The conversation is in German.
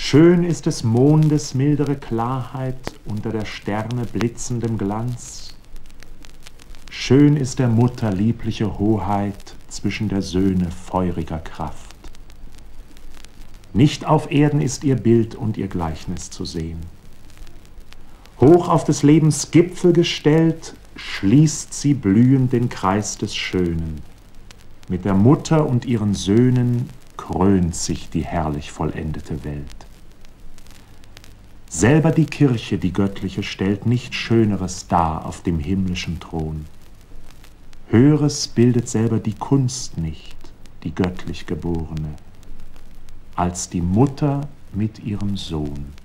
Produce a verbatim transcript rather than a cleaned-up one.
Schön ist des Mondes mildere Klarheit unter der Sterne blitzendem Glanz. Schön ist der Mutter liebliche Hoheit zwischen der Söhne feuriger Kraft. Nicht auf Erden ist ihr Bild und ihr Gleichnis zu sehen. Hoch auf des Lebens Gipfel gestellt, schließt sie blühend den Kreis des Schönen. Mit der Mutter und ihren Söhnen krönt sich die herrlich vollendete Welt. Selber die Kirche, die göttliche, stellt nicht Schöneres dar auf dem himmlischen Thron. Höheres bildet selber die Kunst nicht, die göttlich Geborene, als die Mutter mit ihrem Sohn.